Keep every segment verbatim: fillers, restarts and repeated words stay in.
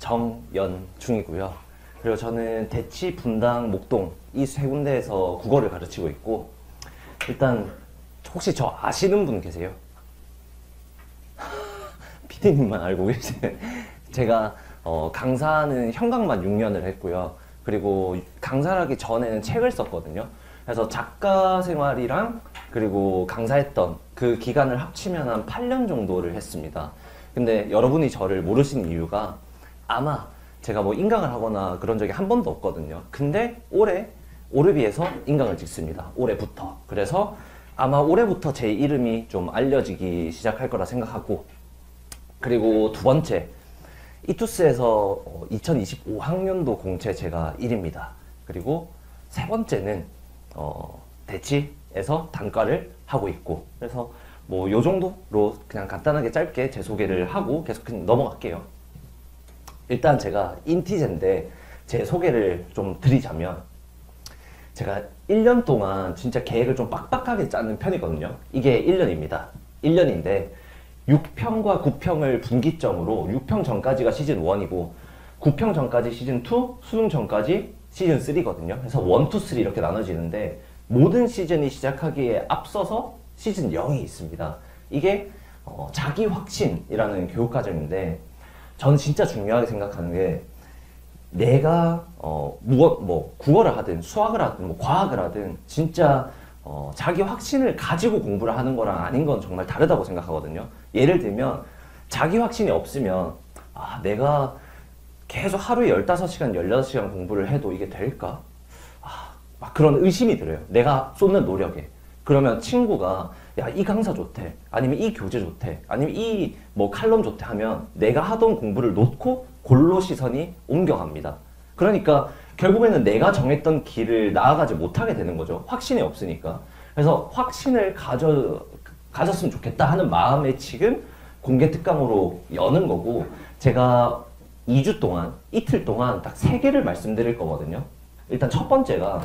정연중이고요. 그리고 저는 대치, 분당, 목동 이 세 군데에서 국어를 가르치고 있고, 일단 혹시 저 아시는 분 계세요? 피디님만 알고 계시네. 제가 어, 강사는 현강만 육 년을 했고요. 그리고 강사를 하기 전에는 책을 썼거든요. 그래서 작가 생활이랑 그리고 강사했던 그 기간을 합치면 한 팔 년 정도를 했습니다. 근데 여러분이 저를 모르시는 이유가 아마 제가 뭐 인강을 하거나 그런 적이 한 번도 없거든요. 근데 올해 오르비에서 인강을 찍습니다. 올해부터. 그래서 아마 올해부터 제 이름이 좀 알려지기 시작할 거라 생각하고, 그리고 두 번째, 이투스에서 이천이십오 학년도 공채 제가 일 위입니다. 그리고 세 번째는 어, 대치에서 단과를 하고 있고, 그래서 뭐 요 정도로 그냥 간단하게 짧게 제 소개를 하고 계속 그냥 넘어갈게요. 일단 제가 인티제인데 제 소개를 좀 드리자면, 제가 일 년 동안 진짜 계획을 좀 빡빡하게 짜는 편이거든요. 이게 일 년입니다. 일 년인데 육 평과 구 평을 분기점으로, 육 평 전까지가 시즌 일이고 구 평 전까지 시즌 이, 수능 전까지 시즌 삼이거든요. 그래서 일, 이, 삼 이렇게 나눠지는데, 모든 시즌이 시작하기에 앞서서 시즌 영이 있습니다. 이게 어, 자기 확신이라는 교육과정인데, 저는 진짜 중요하게 생각하는 게, 내가 어, 무엇, 뭐 국어를 하든 수학을 하든 뭐 과학을 하든 진짜 어, 자기 확신을 가지고 공부를 하는 거랑 아닌 건 정말 다르다고 생각하거든요. 예를 들면 자기 확신이 없으면 아, 내가 계속 하루에 열다섯 시간, 열여섯 시간 공부를 해도 이게 될까? 아, 막 그런 의심이 들어요. 내가 쏟는 노력에. 그러면 친구가 야, 이 강사 좋대, 아니면 이 교재 좋대, 아니면 이 뭐 칼럼 좋대 하면 내가 하던 공부를 놓고 골로 시선이 옮겨갑니다. 그러니까 결국에는 내가 정했던 길을 나아가지 못하게 되는 거죠. 확신이 없으니까. 그래서 확신을 가져, 가졌으면 좋겠다 하는 마음에 지금 공개 특강으로 여는 거고, 제가 이 주 동안, 이틀 동안 딱 세 개를 말씀드릴 거거든요. 일단 첫 번째가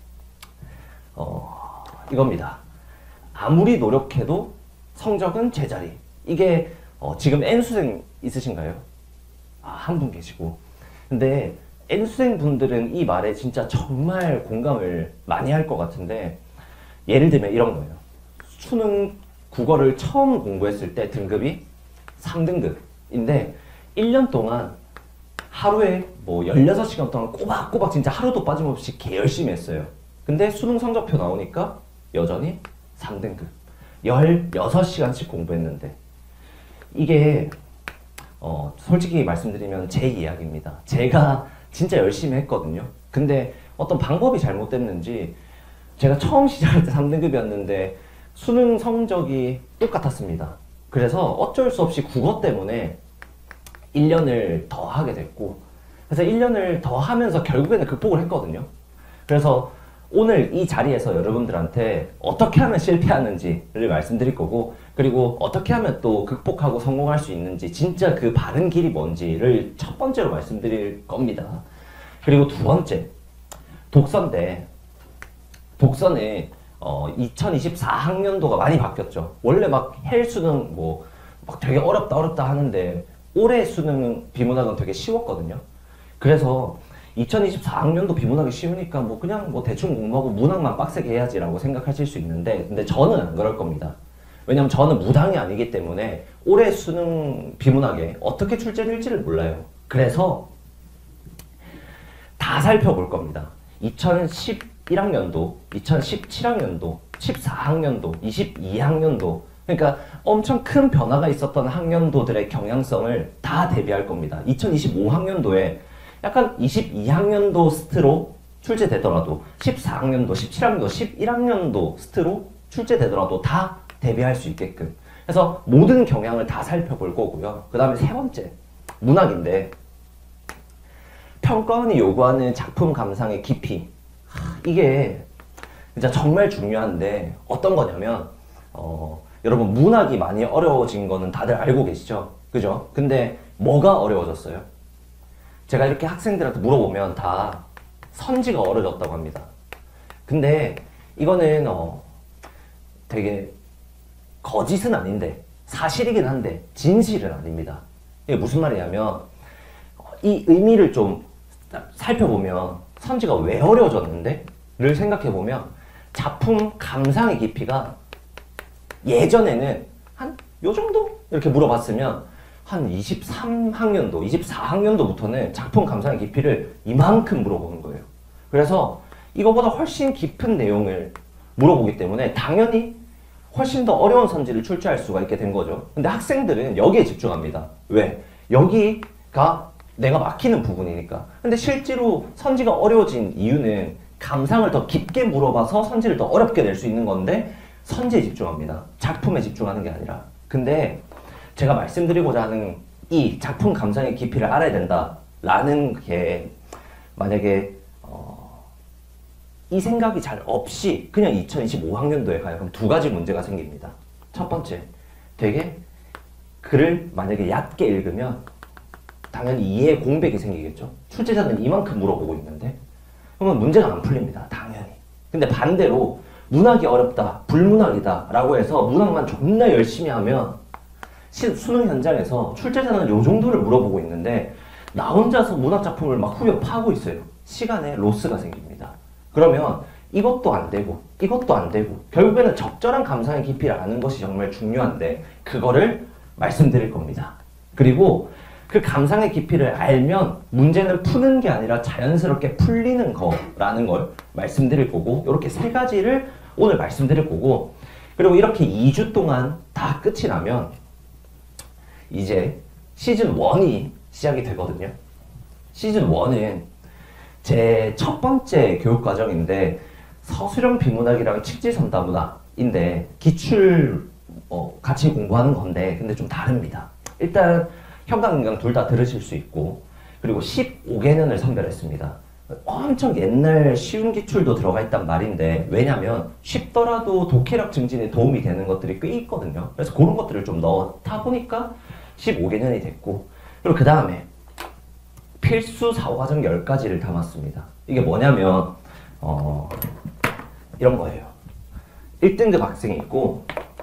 어, 이겁니다. 아무리 노력해도 성적은 제자리. 이게 어, 지금 N수생 있으신가요? 아, 한 분 계시고. 근데 N수생 분들은 이 말에 진짜 정말 공감을 많이 할 것 같은데, 예를 들면 이런 거예요. 수능 국어를 처음 공부했을 때 등급이 삼 등급인데 일 년 동안 하루에 뭐 열여섯 시간 동안 꼬박꼬박 진짜 하루도 빠짐없이 개 열심히 했어요. 근데 수능 성적표 나오니까 여전히 삼 등급. 열여섯 시간씩 공부했는데, 이게 어, 솔직히 말씀드리면 제 이야기입니다. 제가 진짜 열심히 했거든요. 근데 어떤 방법이 잘못됐는지 제가 처음 시작할 때 삼 등급이었는데 수능 성적이 똑같았습니다. 그래서 어쩔 수 없이 국어 때문에 일 년을 더 하게 됐고, 그래서 일 년을 더 하면서 결국에는 극복을 했거든요. 그래서 오늘 이 자리에서 여러분들한테 어떻게 하면 실패하는지를 말씀드릴 거고, 그리고 어떻게 하면 또 극복하고 성공할 수 있는지, 진짜 그 바른 길이 뭔지를 첫 번째로 말씀드릴 겁니다. 그리고 두 번째, 독서인데, 독서는 어, 이천이십사 학년도가 많이 바뀌었죠. 원래 막 헬 수능 뭐 막 되게 어렵다 어렵다 하는데, 올해 수능 비문학은 되게 쉬웠거든요. 그래서 이천이십사 학년도 비문학이 쉬우니까 뭐 그냥 뭐 대충 공부하고 문학만 빡세게 해야지라고 생각하실 수 있는데, 근데 저는 안 그럴 겁니다. 왜냐면 저는 무당이 아니기 때문에 올해 수능 비문학에 어떻게 출제될지를 몰라요. 그래서 다 살펴볼 겁니다. 이천십일 학년도, 이천십칠 학년도, 십사 학년도, 이십이 학년도, 그러니까 엄청 큰 변화가 있었던 학년도들의 경향성을 다 대비할 겁니다. 이천이십오 학년도에 약간 이십이 학년도 스트로 출제되더라도, 십사 학년도, 십칠 학년도, 십일 학년도 스트로 출제되더라도 다 대비할 수 있게끔. 그래서 모든 경향을 다 살펴볼 거고요. 그 다음에 세 번째, 문학인데, 평가원이 요구하는 작품 감상의 깊이. 이게 진짜 정말 중요한데, 어떤 거냐면 어, 여러분 문학이 많이 어려워진 거는 다들 알고 계시죠? 그죠? 근데 뭐가 어려워졌어요? 제가 이렇게 학생들한테 물어보면 다 선지가 어려졌다고 합니다. 근데 이거는 어 되게 거짓은 아닌데 사실이긴 한데 진실은 아닙니다. 이게 무슨 말이냐면, 이 의미를 좀 살펴보면 선지가 왜 어려워졌는데? 를 생각해보면 작품 감상의 깊이가 예전에는 한 요 정도? 이렇게 물어봤으면 한 이십삼 학년도, 이십사 학년도부터는 작품 감상의 깊이를 이만큼 물어보는 거예요. 그래서 이거보다 훨씬 깊은 내용을 물어보기 때문에 당연히 훨씬 더 어려운 선지를 출제할 수가 있게 된 거죠. 근데 학생들은 여기에 집중합니다. 왜? 여기가 내가 막히는 부분이니까. 근데 실제로 선지가 어려워진 이유는 감상을 더 깊게 물어봐서 선지를 더 어렵게 낼 수 있는 건데 선지에 집중합니다. 작품에 집중하는 게 아니라. 근데 제가 말씀드리고자 하는 이 작품 감상의 깊이를 알아야 된다라는 게 만약에 어, 이 생각이 잘 없이 그냥 이천이십오 학년도에 가요. 그럼 두 가지 문제가 생깁니다. 첫 번째, 되게 글을 만약에 얕게 읽으면 당연히 이해 공백이 생기겠죠. 출제자는 이만큼 물어보고 있는데 그러면 문제가 안 풀립니다. 당연히. 근데 반대로 문학이 어렵다, 불문학이다 라고 해서 문학만 존나 열심히 하면 시, 수능 현장에서 출제자는 요 정도를 물어보고 있는데 나 혼자서 문학작품을 막 후벼 파고 있어요. 시간에 로스가 생깁니다. 그러면 이것도 안 되고 이것도 안 되고 결국에는 적절한 감상의 깊이를 아는 것이 정말 중요한데 그거를 말씀드릴 겁니다. 그리고 그 감상의 깊이를 알면 문제는 푸는 게 아니라 자연스럽게 풀리는 거라는 걸 말씀드릴 거고 이렇게 세 가지를 오늘 말씀드릴 거고 그리고 이렇게 이 주 동안 다 끝이 나면 이제 시즌 일이 시작이 되거든요. 시즌 일은 제 첫 번째 교육과정인데 서술형 비문학이랑 칙지선다문학인데 기출 어, 같이 공부하는 건데 근데 좀 다릅니다. 일단 형광인강 둘 다 들으실 수 있고 그리고 십오 개년을 선별했습니다. 엄청 옛날 쉬운 기출도 들어가 있단 말인데 왜냐면 쉽더라도 독해력 증진에 도움이 되는 것들이 꽤 있거든요. 그래서 그런 것들을 좀 넣다 보니까 십오 개년이 됐고 그리고 그 다음에 필수 사후과정 열 가지를 담았습니다. 이게 뭐냐면 어, 이런 거예요. 일 등급 학생이 있고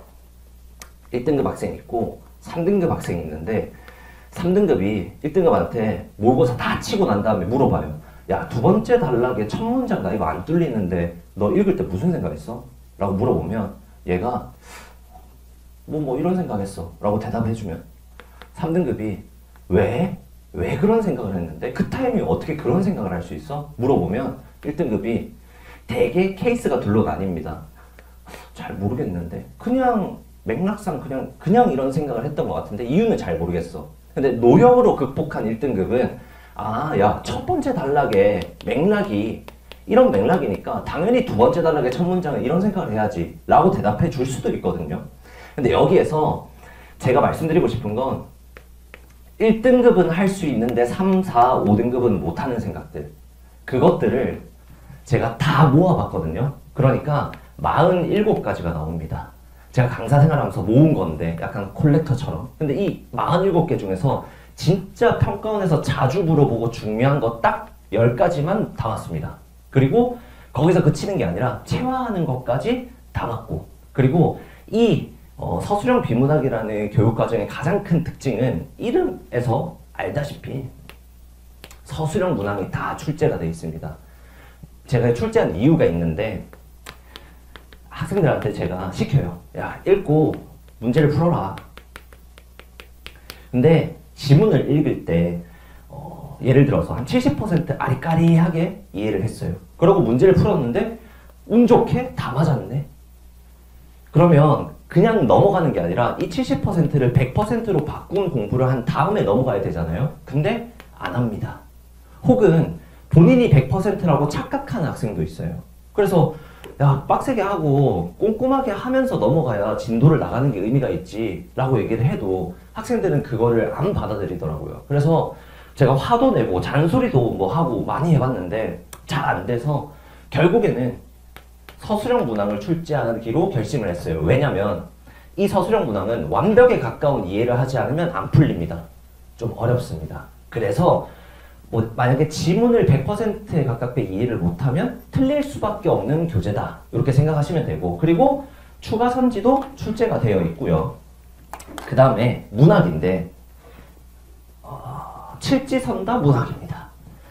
일 등급 학생이 있고 삼 등급 학생이 있는데 삼 등급이 일 등급한테 모의고사 다 치고 난 다음에 물어봐요. 야, 두 번째 단락에 첫 문장 나 이거 안 뚫리는데 너 읽을 때 무슨 생각했어? 라고 물어보면 얘가 뭐 뭐 이런 생각했어 라고 대답해주면 삼 등급이 왜? 왜 그런 생각을 했는데? 그 타이밍에 어떻게 그런 생각을 할 수 있어? 물어보면 일 등급이 되게 케이스가 둘로 나뉩니다. 잘 모르겠는데 그냥 맥락상 그냥 그냥 이런 생각을 했던 것 같은데 이유는 잘 모르겠어. 근데 노력으로 극복한 일 등급은 아, 야, 첫 번째 단락에 맥락이 이런 맥락이니까 당연히 두 번째 단락의 첫 문장은 이런 생각을 해야지 라고 대답해 줄 수도 있거든요. 근데 여기에서 제가 말씀드리고 싶은 건 일 등급은 할 수 있는데 삼, 사, 오 등급은 못하는 생각들 그것들을 제가 다 모아봤거든요. 그러니까 사십칠 가지가 나옵니다. 제가 강사 생활하면서 모은 건데 약간 콜렉터처럼. 근데 이 사십칠 개 중에서 진짜 평가원에서 자주 물어보고 중요한 거 딱 열 가지만 담았습니다. 그리고 거기서 그치는 게 아니라 체화하는 것까지 담았고 그리고 이 어, 서술형 비문학이라는 교육과정의 가장 큰 특징은 이름에서 알다시피 서술형 문항이 다 출제가 되어 있습니다. 제가 출제한 이유가 있는데 학생들한테 제가 시켜요. 야, 읽고 문제를 풀어라. 근데 지문을 읽을 때 어, 예를 들어서 한 칠십 퍼센트 아리까리하게 이해를 했어요. 그러고 문제를 풀었는데 운 좋게 다 맞았네. 그러면 그냥 넘어가는 게 아니라 이 칠십 퍼센트를 백 퍼센트로 바꾼 공부를 한 다음에 넘어가야 되잖아요. 근데 안 합니다. 혹은 본인이 백 퍼센트라고 착각하는 학생도 있어요. 그래서 야, 빡세게 하고 꼼꼼하게 하면서 넘어가야 진도를 나가는 게 의미가 있지 라고 얘기를 해도 학생들은 그거를 안 받아들이더라고요. 그래서 제가 화도 내고 잔소리도 뭐 하고 많이 해봤는데 잘 안 돼서 결국에는 서술형 문항을 출제하기로 결심을 했어요. 왜냐면 이 서술형 문항은 완벽에 가까운 이해를 하지 않으면 안 풀립니다. 좀 어렵습니다. 그래서 뭐 만약에 지문을 백 퍼센트에 가깝게 이해를 못하면 틀릴 수밖에 없는 교재다. 이렇게 생각하시면 되고 그리고 추가 선지도 출제가 되어 있고요. 그 다음에 문학인데 어, 칠지선다 문학입니다.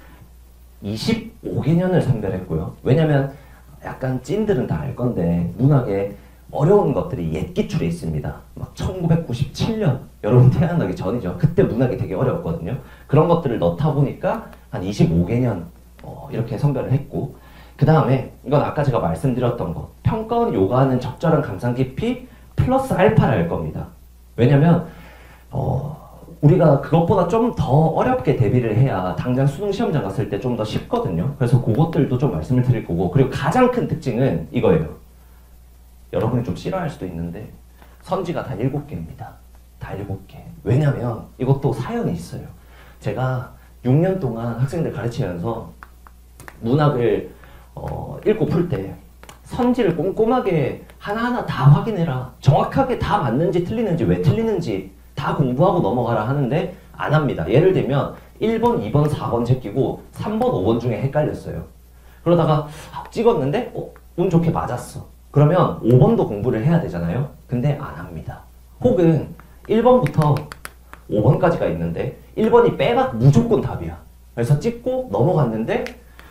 이십오 개년을 선별했고요. 왜냐면 약간 찐들은 다 알 건데 문학에 어려운 것들이 옛 기출에 있습니다. 막 천구백구십칠 년 여러분 태어나기 전이죠. 그때 문학이 되게 어려웠거든요. 그런 것들을 넣다 보니까 한 이십오 개년 어, 이렇게 선별을 했고, 그 다음에 이건 아까 제가 말씀드렸던 것, 평가원 요구하는 적절한 감상 깊이 플러스 알파를 할 겁니다. 왜냐면 어, 우리가 그것보다 좀 더 어렵게 대비를 해야 당장 수능 시험장 갔을 때 좀 더 쉽거든요. 그래서 그것들도 좀 말씀을 드릴 거고, 그리고 가장 큰 특징은 이거예요. 여러분이 좀 싫어할 수도 있는데 선지가 다 일곱 개입니다. 다 일곱 개. 왜냐면 이것도 사연이 있어요. 제가 육 년 동안 학생들 가르치면서 문학을 어, 읽고 풀 때 선지를 꼼꼼하게 하나하나 다 확인해라. 정확하게 다 맞는지 틀리는지 왜 틀리는지 다 공부하고 넘어가라 하는데 안 합니다. 예를 들면 일 번, 이 번, 사 번 제끼고 삼 번, 오 번 중에 헷갈렸어요. 그러다가 찍었는데 어, 운 좋게 맞았어. 그러면 오 번도 공부를 해야 되잖아요. 근데 안 합니다. 혹은 일 번부터 오 번까지가 있는데 일 번이 빼박 무조건 답이야. 그래서 찍고 넘어갔는데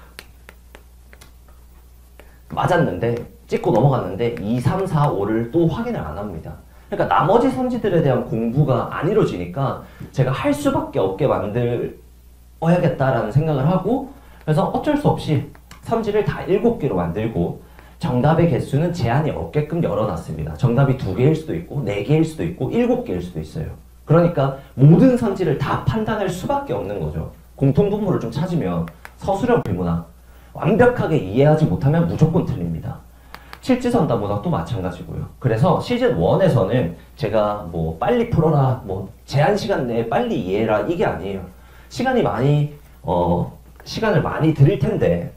맞았는데 찍고 넘어갔는데 이, 삼, 사, 오를 또 확인을 안 합니다. 그러니까 나머지 선지들에 대한 공부가 안 이루어지니까 제가 할 수밖에 없게 만들어야겠다라는 생각을 하고, 그래서 어쩔 수 없이 선지를 다 일곱 개로 만들고 정답의 개수는 제한이 없게끔 열어놨습니다. 정답이 두 개일 수도 있고 네 개일 수도 있고 일곱 개일 수도 있어요. 그러니까 모든 선지를 다 판단할 수밖에 없는 거죠. 공통분모를 좀 찾으면 서술형 비문학 완벽하게 이해하지 못하면 무조건 틀립니다. 칠지선다 문학도 마찬가지고요. 그래서 시즌 일에서는 제가 뭐 빨리 풀어라, 뭐 제한 시간 내에 빨리 이해해라 이게 아니에요. 시간이 많이 어 시간을 많이 드릴 텐데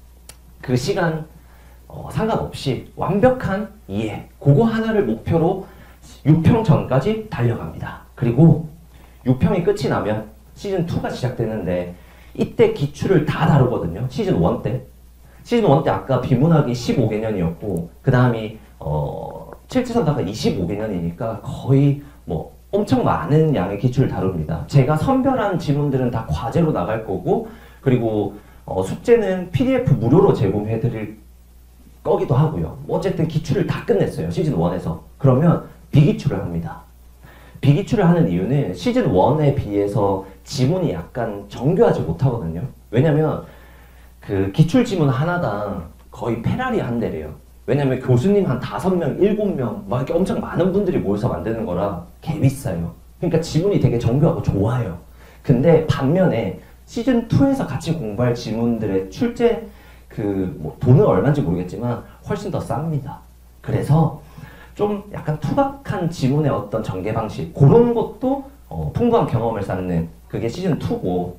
그 시간 어, 상관없이 완벽한 이해, 그거 하나를 목표로 육 평 전까지 달려갑니다. 그리고 육 평이 끝이 나면 시즌 이가 시작되는데 이때 기출을 다 다루거든요. 시즌 일 때. 시즌 일 때 아까 비문학이 십오 개년이었고 그 다음이 어, 칠지선다가 이십오 개년이니까 거의 뭐 엄청 많은 양의 기출을 다룹니다. 제가 선별한 지문들은 다 과제로 나갈 거고, 그리고 어, 숙제는 피디에프 무료로 제공해 드릴 거기도 하고요. 어쨌든 기출을 다 끝냈어요. 시즌 일에서. 그러면 비기출을 합니다. 비기출을 하는 이유는 시즌 일에 비해서 지문이 약간 정교하지 못하거든요. 왜냐면 그 기출 지문 하나당 거의 페라리 한 대래요. 왜냐면 교수님 한 다섯 명, 일곱 명 막 이렇게 엄청 많은 분들이 모여서 만드는 거라 개 비싸요. 그러니까 지문이 되게 정교하고 좋아요. 근데 반면에 시즌 이에서 같이 공부할 지문들의 출제 그 뭐 돈은 얼마인지 모르겠지만 훨씬 더 쌉니다. 그래서 좀 약간 투박한 지문의 어떤 전개 방식, 그런 것도 어, 풍부한 경험을 쌓는 그게 시즌 이고,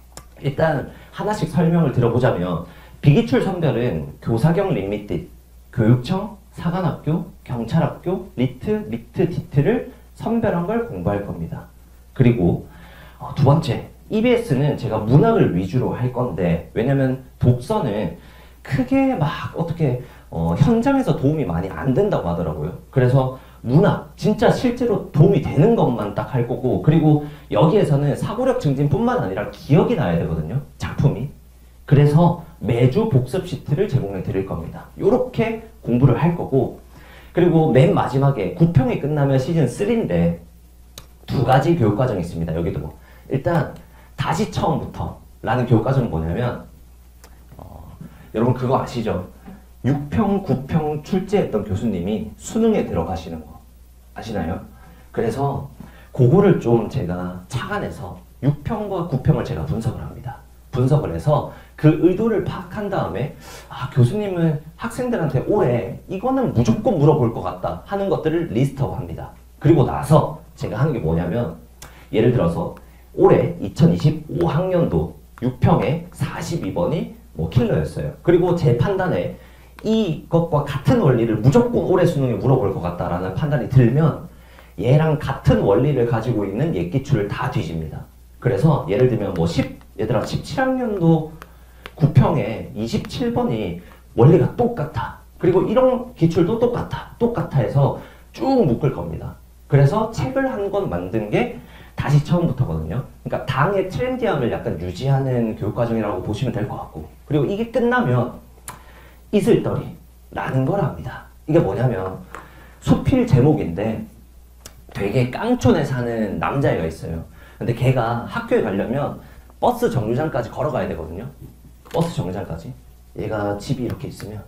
일단 하나씩 설명을 드려보자면 비기출 선별은 교사경 리미트, 교육청, 사관학교, 경찰학교, 리트, 미트, 디트를 선별한 걸 공부할 겁니다. 그리고 어, 두 번째, 이비에스는 제가 문학을 위주로 할 건데, 왜냐면 독서는 크게 막 어떻게 어, 현장에서 도움이 많이 안 된다고 하더라고요. 그래서 문학, 진짜 실제로 도움이 되는 것만 딱 할 거고, 그리고 여기에서는 사고력 증진뿐만 아니라 기억이 나야 되거든요, 작품이. 그래서 매주 복습 시트를 제공해 드릴 겁니다. 요렇게 공부를 할 거고, 그리고 맨 마지막에 구 평이 끝나면 시즌 삼인데 두 가지 교육과정이 있습니다. 여기도 뭐 일단 다시 처음부터 라는 교육과정은 뭐냐면 어, 여러분 그거 아시죠? 육 평, 구 평 출제했던 교수님이 수능에 들어가시는 거 아시나요? 그래서 그거를 좀 제가 착안해서 육 평과 구 평을 제가 분석을 합니다. 분석을 해서 그 의도를 파악한 다음에 아, 교수님은 학생들한테 올해 이거는 무조건 물어볼 것 같다 하는 것들을 리스트업합니다. 그리고 나서 제가 하는 게 뭐냐면, 예를 들어서 올해 이천이십오 학년도 육 평에 사십이 번이 뭐 킬러였어요. 그리고 제 판단에 이것과 같은 원리를 무조건 올해 수능에 물어볼 것 같다라는 판단이 들면 얘랑 같은 원리를 가지고 있는 옛 기출을 다 뒤집니다. 그래서 예를 들면 뭐 십, 얘들아 십칠 학년도 구 평에 이십칠 번이 원리가 똑같아. 그리고 이런 기출도 똑같아. 똑같아 해서 쭉 묶을 겁니다. 그래서 책을 한 권 만든 게 다시 처음부터거든요. 그러니까 당의 트렌디함을 약간 유지하는 교육과정이라고 보시면 될 것 같고, 그리고 이게 끝나면 이슬더리라는 걸 합니다. 이게 뭐냐면 수필 제목인데 되게 깡촌에 사는 남자애가 있어요. 근데 걔가 학교에 가려면 버스 정류장까지 걸어가야 되거든요. 버스 정류장까지. 얘가 집이 이렇게 있으면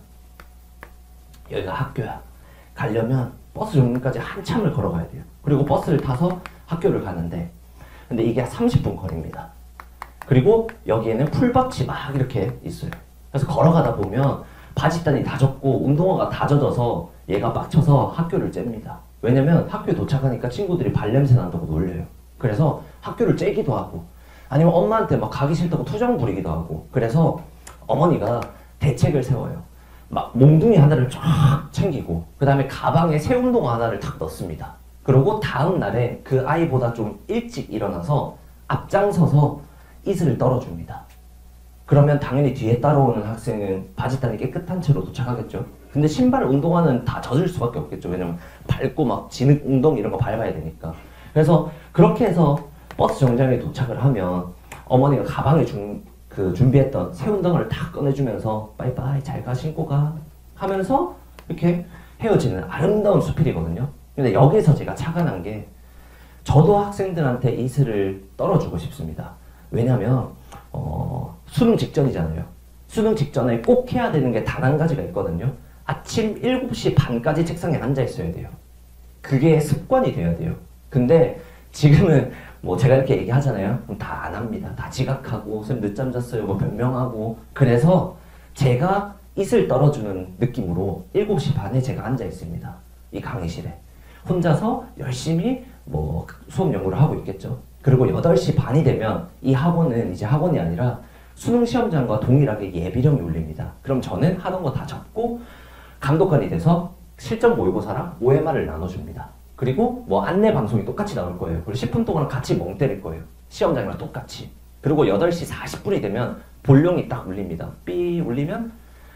여기가 학교야. 가려면 버스 정류장까지 한참을 걸어가야 돼요. 그리고 버스를 타서 학교를 가는데, 근데 이게 삼십 분 거리입니다. 그리고 여기에는 풀밭이 막 이렇게 있어요. 그래서 걸어가다 보면 바지단이 다 젖고 운동화가 다 젖어서 얘가 빡쳐서 학교를 잽니다. 왜냐면 학교에 도착하니까 친구들이 발냄새 난다고 놀려요. 그래서 학교를 째기도 하고, 아니면 엄마한테 막 가기 싫다고 투정 부리기도 하고, 그래서 어머니가 대책을 세워요. 막 몽둥이 하나를 쫙 챙기고, 그 다음에 가방에 새 운동화 하나를 탁 넣습니다. 그리고 다음 날에 그 아이보다 좀 일찍 일어나서 앞장서서 이슬을 떨어줍니다. 그러면 당연히 뒤에 따라오는 학생은 바지단이 깨끗한 채로 도착하겠죠. 근데 신발, 운동화는 다 젖을 수밖에 없겠죠. 왜냐면 밟고 막 진흙, 웅덩이 이런 거 밟아야 되니까. 그래서 그렇게 해서 버스 정류장에 도착을 하면 어머니가 가방에 준, 그 준비했던 새 운동화를 탁 꺼내주면서 빠이빠이 잘 가 신고 가 하면서 이렇게 헤어지는 아름다운 수필이거든요. 근데 여기서 제가 착안한 게, 저도 학생들한테 이슬을 떨어주고 싶습니다. 왜냐면 어, 수능 직전이잖아요. 수능 직전에 꼭 해야 되는 게 단 한 가지가 있거든요. 아침 일곱 시 반까지 책상에 앉아 있어야 돼요. 그게 습관이 돼야 돼요. 근데 지금은 뭐 제가 이렇게 얘기하잖아요. 그럼 다 안 합니다. 다 지각하고 쌤 늦잠 잤어요 뭐 변명하고. 그래서 제가 이슬 떨어주는 느낌으로 일곱 시 반에 제가 앉아 있습니다. 이 강의실에 혼자서 열심히 뭐 수업 연구를 하고 있겠죠. 그리고 여덟 시 반이 되면 이 학원은 이제 학원이 아니라 수능 시험장과 동일하게 예비령이 울립니다. 그럼 저는 하던 거 다 접고 감독관이 돼서 실전 모의고사랑 오엠알을 나눠줍니다. 그리고 뭐 안내 방송이 똑같이 나올 거예요. 그리고 십 분 동안 같이 멍 때릴 거예요. 시험장이랑 똑같이. 그리고 여덟 시 사십 분이 되면 볼령이 딱 울립니다. 삐 울리면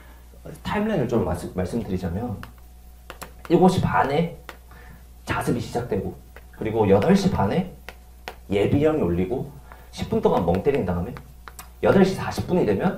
타임라인을 좀 말씀, 말씀드리자면 일곱 시 반에 자습이 시작되고, 그리고 여덟 시 반에 예비령이 울리고 십 분 동안 멍 때린 다음에 여덟 시 사십 분이 되면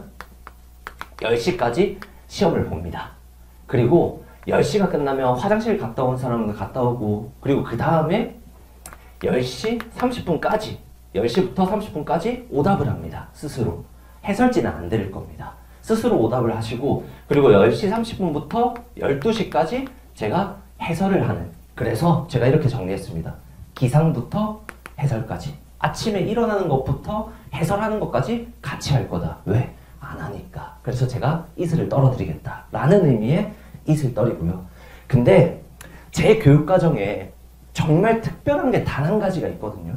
열 시까지 시험을 봅니다. 그리고 열 시가 끝나면 화장실 갔다 온 사람은 갔다 오고, 그리고 그 다음에 열 시 삼십 분까지, 열 시부터 삼십 분까지 오답을 합니다. 스스로. 해설지는 안 드릴 겁니다. 스스로 오답을 하시고, 그리고 열 시 삼십 분부터 열두 시까지 제가 해설을 하는. 그래서 제가 이렇게 정리했습니다. 기상부터 해설까지. 아침에 일어나는 것부터 해설하는 것까지 같이 할 거다. 왜? 안 하니까. 그래서 제가 이슬을 떨어드리겠다 라는 의미의 이슬떨이고요. 근데 제 교육과정에 정말 특별한 게 단 한 가지가 있거든요.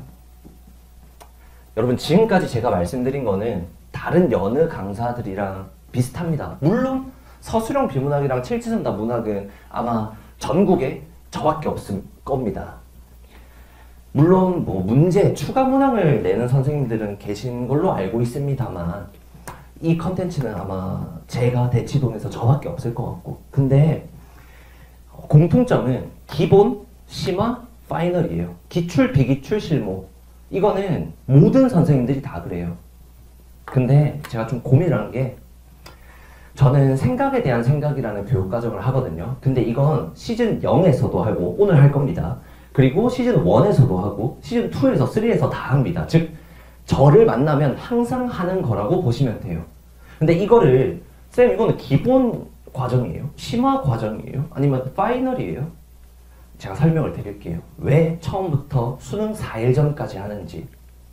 여러분, 지금까지 제가 말씀드린 거는 다른 여느 강사들이랑 비슷합니다. 물론 서술형 비문학이랑 칠지선다 문학은 아마 전국에 저밖에 없을 겁니다. 물론 뭐 문제, 추가 문항을 내는 선생님들은 계신 걸로 알고 있습니다만, 이 컨텐츠는 아마 제가 대치동에서 저밖에 없을 것 같고, 근데 공통점은 기본, 심화, 파이널이에요. 기출, 비기출, 실무. 이거는 모든 선생님들이 다 그래요. 근데 제가 좀 고민을 게, 저는 생각에 대한 생각이라는 교육과정을 하거든요. 근데 이건 시즌 영에서도 하고 오늘 할 겁니다. 그리고 시즌 일에서도 하고 시즌 이에서 삼에서 다 합니다. 즉 저를 만나면 항상 하는 거라고 보시면 돼요. 근데 이거를 쌤 이거는 기본 과정이에요? 심화 과정이에요? 아니면 파이널이에요? 제가 설명을 드릴게요. 왜 처음부터 수능 사 일 전까지 하는지.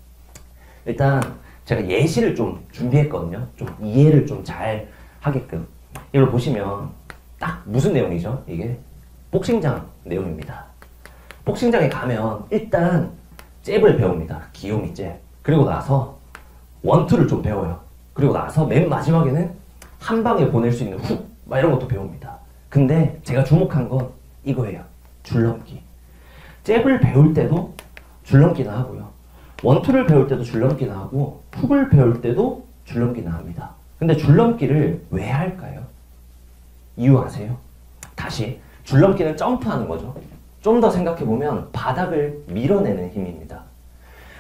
일단 제가 예시를 좀 준비했거든요. 좀 이해를 좀 잘 하게끔. 이걸 보시면 딱 무슨 내용이죠? 이게 복싱장 내용입니다. 복싱장에 가면 일단 잽을 배웁니다. 기요미 잽. 그리고 나서 원투를 좀 배워요. 그리고 나서 맨 마지막에는 한 방에 보낼 수 있는 훅, 막 이런 것도 배웁니다. 근데 제가 주목한 건 이거예요. 줄넘기. 잽을 배울 때도 줄넘기나 하고요. 원투를 배울 때도 줄넘기나 하고 훅을 배울 때도 줄넘기나 합니다. 근데 줄넘기를 왜 할까요? 이유 아세요? 다시, 줄넘기는 점프하는 거죠. 좀 더 생각해보면 바닥을 밀어내는 힘입니다.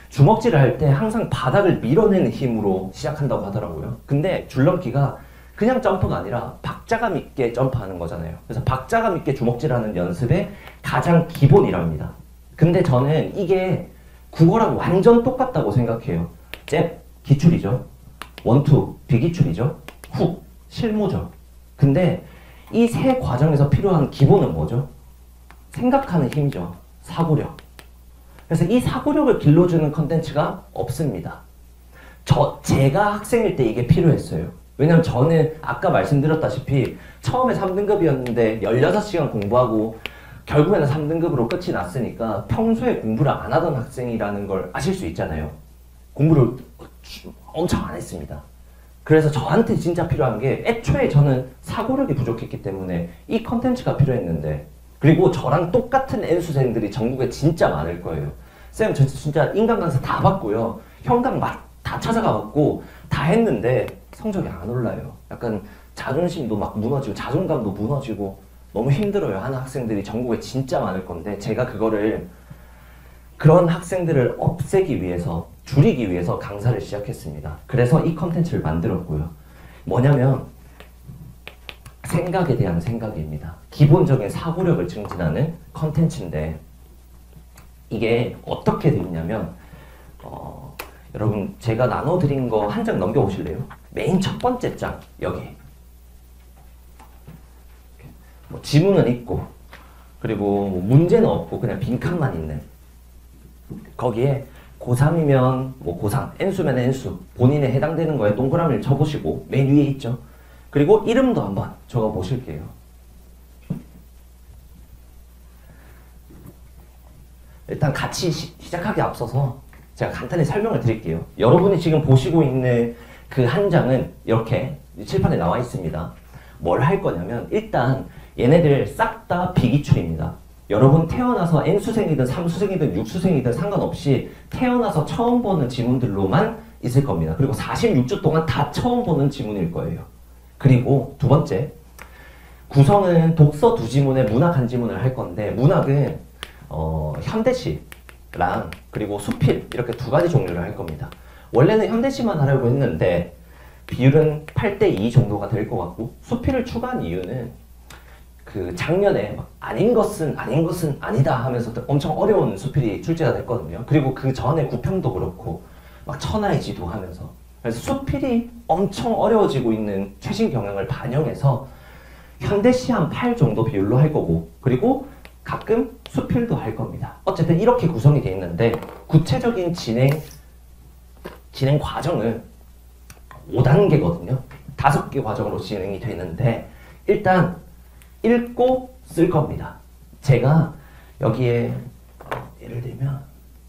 주먹질을 할 때 항상 바닥을 밀어내는 힘으로 시작한다고 하더라고요. 근데 줄넘기가 그냥 점프가 아니라 박자감 있게 점프하는 거잖아요. 그래서 박자감 있게 주먹질하는 연습의 가장 기본이랍니다. 근데 저는 이게 국어랑 완전 똑같다고 생각해요. 잽, 기출이죠. 원투, 비기출이죠. 훅, 실무죠. 근데 이 세 과정에서 필요한 기본은 뭐죠? 생각하는 힘이죠. 사고력. 그래서 이 사고력을 길러주는 컨텐츠가 없습니다. 저, 제가 학생일 때 이게 필요했어요. 왜냐면 저는 아까 말씀드렸다시피 처음에 삼 등급이었는데 열여섯 시간 공부하고 결국에는 삼 등급으로 끝이 났으니까 평소에 공부를 안 하던 학생이라는 걸 아실 수 있잖아요. 공부를 엄청 안 했습니다. 그래서 저한테 진짜 필요한 게 애초에 저는 사고력이 부족했기 때문에 이 컨텐츠가 필요했는데, 그리고 저랑 똑같은 N수생들이 전국에 진짜 많을 거예요. 쌤, 저 진짜 인간 강사 다 봤고요. 현강 막 다 찾아가봤고 다 했는데 성적이 안 올라요. 약간 자존심도 막 무너지고 자존감도 무너지고 너무 힘들어요 하는 학생들이 전국에 진짜 많을 건데, 제가 그거를 그런 학생들을 없애기 위해서, 줄이기 위해서 강사를 시작했습니다. 그래서 이 컨텐츠를 만들었고요. 뭐냐면 생각에 대한 생각입니다. 기본적인 사고력을 증진하는 컨텐츠인데, 이게 어떻게 되어 있냐면 어, 여러분 제가 나눠드린 거 한 장 넘겨보실래요? 메인 첫 번째 장, 여기 뭐 지문은 있고, 그리고 뭐 문제는 없고 그냥 빈칸만 있는, 거기에 고삼이면 뭐 고삼, N수면 N수, 본인에 해당되는 거에 동그라미를 쳐보시고 맨 위에 있죠. 그리고 이름도 한번 적어보실게요. 일단 같이 시, 시작하기 앞서서 제가 간단히 설명을 드릴게요. 여러분이 지금 보시고 있는 그 한 장은 이렇게 칠판에 나와 있습니다. 뭘 할 거냐면 일단 얘네들 싹 다 비기출입니다. 여러분 태어나서 N수생이든 삼수생이든 육수생이든 상관없이 태어나서 처음 보는 지문들로만 있을 겁니다. 그리고 사십육 주 동안 다 처음 보는 지문일 거예요. 그리고 두 번째, 구성은 독서 두 지문에 문학 한 지문을 할 건데, 문학은 어, 현대시랑 그리고 수필 이렇게 두 가지 종류를 할 겁니다. 원래는 현대시만 하려고 했는데 비율은 팔 대 이 정도가 될 것 같고, 수필을 추가한 이유는 그 작년에 막 아닌 것은 아닌 것은 아니다 하면서 엄청 어려운 수필이 출제가 됐거든요. 그리고 그 전에 구평도 그렇고 막 천하의 지도 하면서, 그래서 수필이 엄청 어려워지고 있는 최신 경향을 반영해서 현대시 한 팔 정도 비율로 할 거고, 그리고 가끔 수필도 할 겁니다. 어쨌든 이렇게 구성이 되어 있는데, 구체적인 진행 진행 과정은 오 단계거든요. 다섯 개 과정으로 진행이 되는데, 일단 읽고 쓸 겁니다. 제가 여기에 어, 예를 들면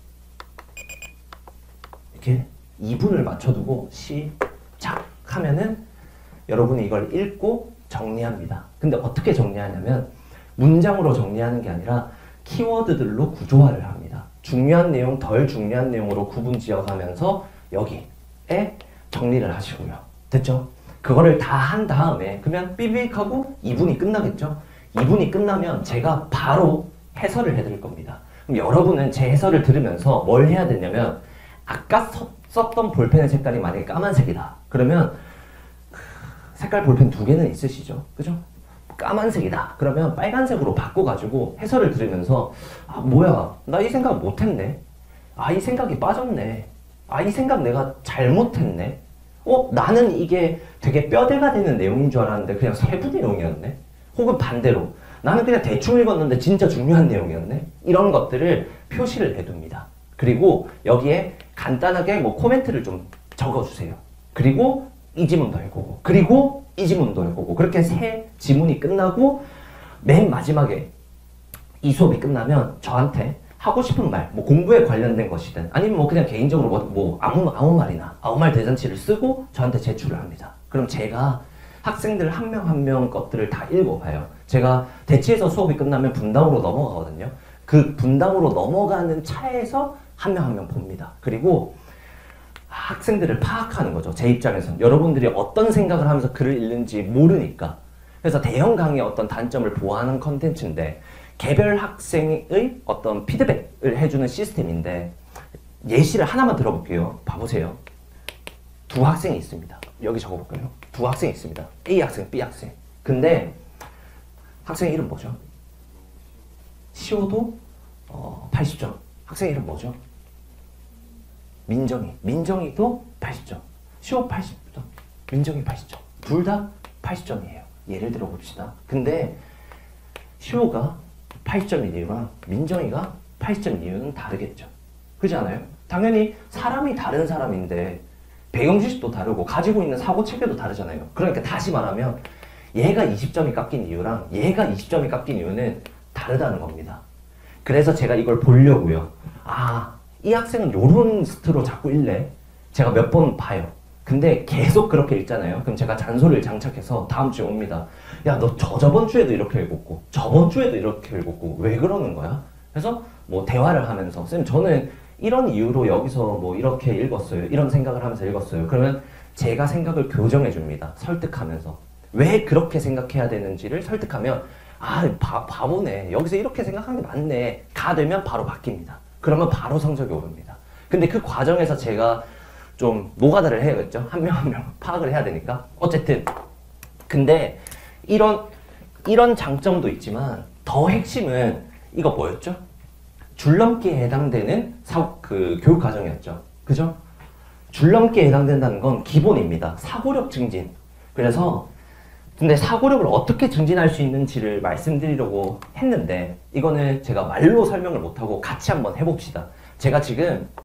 이렇게 이 분을 맞춰두고 시작 하면은 여러분이 이걸 읽고 정리합니다. 근데 어떻게 정리하냐면 문장으로 정리하는 게 아니라 키워드들로 구조화를 합니다. 중요한 내용, 덜 중요한 내용으로 구분 지어가면서 여기에 정리를 하시고요. 됐죠? 그거를 다 한 다음에 그러면 삐빅하고 이 분이 끝나겠죠? 이 분이 끝나면 제가 바로 해설을 해드릴 겁니다. 그럼 여러분은 제 해설을 들으면서 뭘 해야 되냐면, 아까 서, 썼던 볼펜의 색깔이 만약에 까만색이다. 그러면 색깔 볼펜 두 개는 있으시죠? 그죠? 까만색이다. 그러면 빨간색으로 바꿔가지고 해설을 들으면서 아 뭐야, 나 이 생각 못했네. 아 이 생각이 빠졌네. 아 이 생각 내가 잘못했네. 어? 나는 이게 되게 뼈대가 되는 내용인 줄 알았는데 그냥 세부 내용이었네? 혹은 반대로 나는 그냥 대충 읽었는데 진짜 중요한 내용이었네? 이런 것들을 표시를 해둡니다. 그리고 여기에 간단하게 뭐 코멘트를 좀 적어주세요. 그리고 이 지문도 할 거고, 그리고 이 지문도 할 거고, 그렇게 세 지문이 끝나고 맨 마지막에 이 수업이 끝나면 저한테 하고 싶은 말, 뭐 공부에 관련된 것이든 아니면 뭐 그냥 개인적으로 뭐, 뭐 아무, 아무 말이나 아무 말 대잔치를 쓰고 저한테 제출을 합니다. 그럼 제가 학생들 한 명 한 명 것들을 다 읽어봐요. 제가 대치에서 수업이 끝나면 분당으로 넘어가거든요. 그 분당으로 넘어가는 차에서 한 명 한 명 봅니다. 그리고 학생들을 파악하는 거죠. 제 입장에서는 여러분들이 어떤 생각을 하면서 글을 읽는지 모르니까. 그래서 대형 강의의 어떤 단점을 보완하는 컨텐츠인데, 개별 학생의 어떤 피드백을 해주는 시스템인데, 예시를 하나만 들어볼게요. 봐보세요. 두 학생이 있습니다. 여기 적어볼까요? 두 학생이 있습니다. A 학생, B 학생. 근데 학생 이름 뭐죠? 시오도 어, 팔십 점. 학생 이름 뭐죠? 민정이. 민정이도 팔십 점. 시오 팔십 점. 민정이 팔십 점. 둘 다 팔십 점이에요. 예를 들어 봅시다. 근데 시오가 팔십 점인 이유랑 민정이가 팔십 점인 이유는 다르겠죠. 그렇지 않아요? 당연히 사람이 다른 사람인데 배경 지식도 다르고 가지고 있는 사고 체계도 다르잖아요. 그러니까 다시 말하면 얘가 이십 점이 깎인 이유랑 얘가 이십 점이 깎인 이유는 다르다는 겁니다. 그래서 제가 이걸 보려고요. 아, 이 학생은 요런 스트로 자꾸 읽네. 제가 몇 번 봐요. 근데 계속 그렇게 읽잖아요. 그럼 제가 잔소리를 장착해서 다음 주에 옵니다. 야, 너 저저번 주에도 이렇게 읽었고 저번 주에도 이렇게 읽었고 왜 그러는 거야? 그래서 뭐 대화를 하면서 쌤 저는 이런 이유로 여기서 뭐 이렇게 읽었어요. 이런 생각을 하면서 읽었어요. 그러면 제가 생각을 교정해 줍니다. 설득하면서. 왜 그렇게 생각해야 되는지를 설득하면 아, 바, 바보네. 여기서 이렇게 생각하는 게 맞네. 가 되면 바로 바뀝니다. 그러면 바로 성적이 오릅니다. 근데 그 과정에서 제가 좀 노가다를 해야겠죠. 한 명 한 명 파악을 해야 되니까. 어쨌든 근데 이런 이런 장점도 있지만 더 핵심은 이거 뭐였죠? 줄넘기에 해당되는 사, 그 교육 과정이었죠. 그죠? 줄넘기에 해당된다는 건 기본입니다. 사고력 증진. 그래서 근데 사고력을 어떻게 증진할 수 있는지를 말씀드리려고 했는데 이거는 제가 말로 설명을 못하고 같이 한번 해봅시다. 제가 지금